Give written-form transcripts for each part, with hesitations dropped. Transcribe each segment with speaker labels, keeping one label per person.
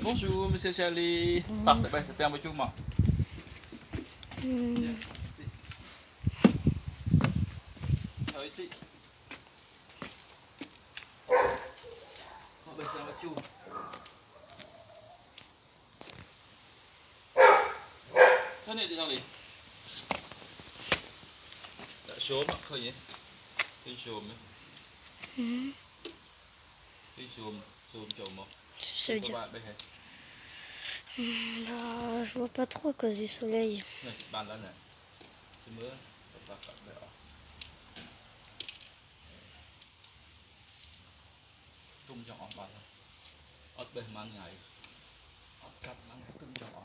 Speaker 1: Bonjour, Monsieur Charlie. Parfait, ben, c'était un peu tout, moi. Ici. Ben, c'est un peu tout. Tenez, Charlie. Đã chôm ạ, khơi nhỉ? Cái chôm ấy. Cái chôm không?
Speaker 2: Ça veut dire. Je vois pas trop à cause du soleil.
Speaker 1: Bàn lên này. Xin mưa. Tung cho bàn. Ớt bên mang ngày. Ớt cắt mang tung cho.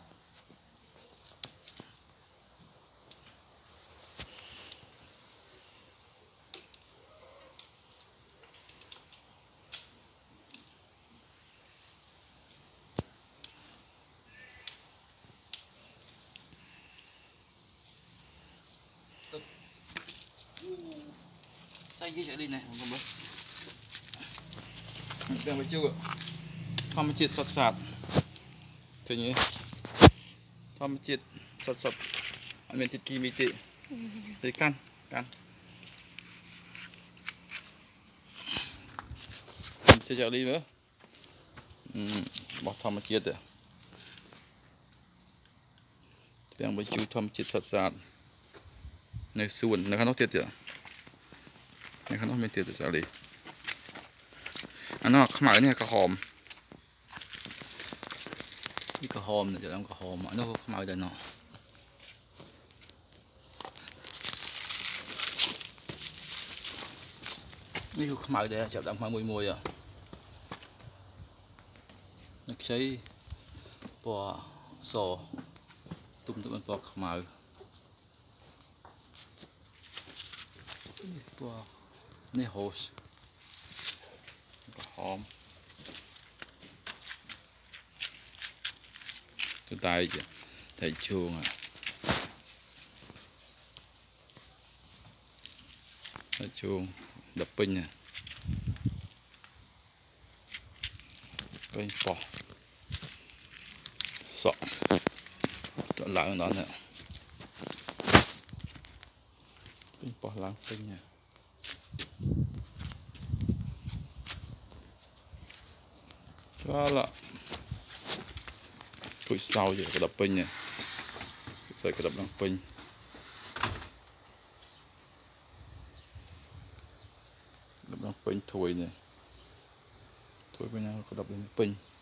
Speaker 1: Xay cái đi này, không biết. Đang phải chưa? Thom chít sọt sạt. Thế nhỉ? Thom chít sọt sọt. Anh mình chít kim bị tị. Thế căn. Sẽ chở đi nữa. Bỏ thom chít rồi. Đang phải chưa thom chít sọt sạt. Này suồn, nó khá nó tiệt rồi. Này nóไม่ติดแต่อะไรอันนั้นขมายเนี่ยกระหอมนี่กระหอมเนี่ยจะทำกระหอมอันนั้นขมายเดี๋ยวเนาะนี่คือขมายเดี๋ยวจับดังมามุยอ่ะนักใช้ปอโซตุ่มมันปอขมายปอนี่โฮสหอมตัวตายจ้ะไถช่วงอ่ะไถช่วงดับปิ้งอ่ะปิ้งปอสอตัวหลังนั้นเนี่ยปิ้งปอหลังปิ้งอ่ะđó là tụi sau vậy cái đập pin này rồi cái đập đăng pin thui này thui bên nào cái đập đăng pin